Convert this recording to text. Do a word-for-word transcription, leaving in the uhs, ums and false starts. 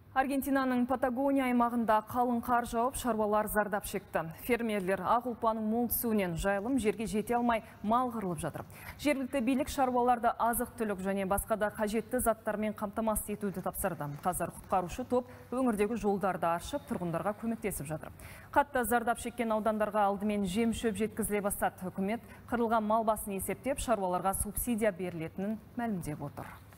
Аргентинаның Патагония аймағында қалың қар жауып, шаруалар зардап шекті. Фермерлер ақ ұлпаның мол түсуінен жайылым жерге жете алмай мал қырылып жатыр. Жергілікті билік шаруаларды азық түлік және басқа да қажетті заттармен қамтамасыз етуді тапсырды. Қазір құтқарушы топ өңірдегі жолдарды аршып, тұрғындарға көмектесіп жатыр. Қатты зардап шеккен аудандарға алдымен жем шөп жеткізіле бастады. Үкімет қырылған мал басын есептеп, шаруаларға субсидия берілетінін мәлімдеп отыр.